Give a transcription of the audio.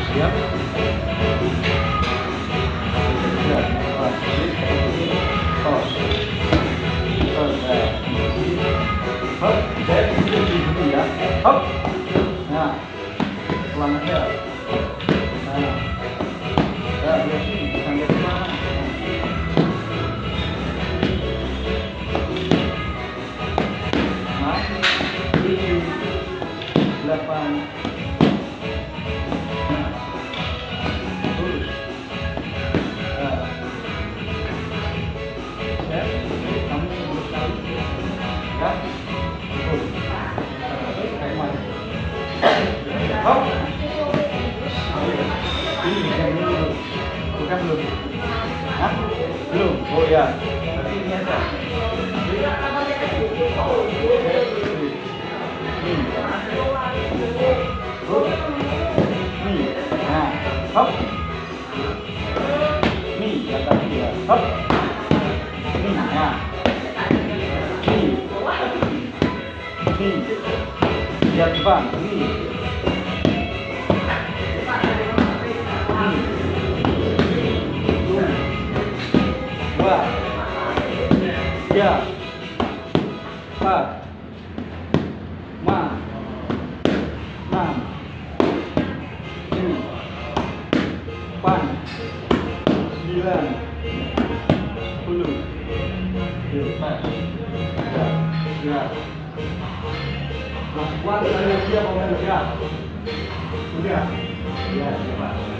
Siap. Hop, saya dulu ya. Hop. Nah, pelan aja. Nah, ya biar sini sampai kemana? Nah, 7, 8. Nah, terus. Ya, kamu sebelum kali ya. Hop. Ini yang dulu. Bukan belum. Hah? Belum. Oh ya. Berarti ini aja. Nih. Nah, hop. Nih, yang tadi ya. Hop. Nih, nah. Nih. Lihat depan. Nih. Dua, tiga, empat, lima, enam, tujuh, delapan, 9, 10. Ya. Kuat dari dia mau kerja. Udah. Ya, coba.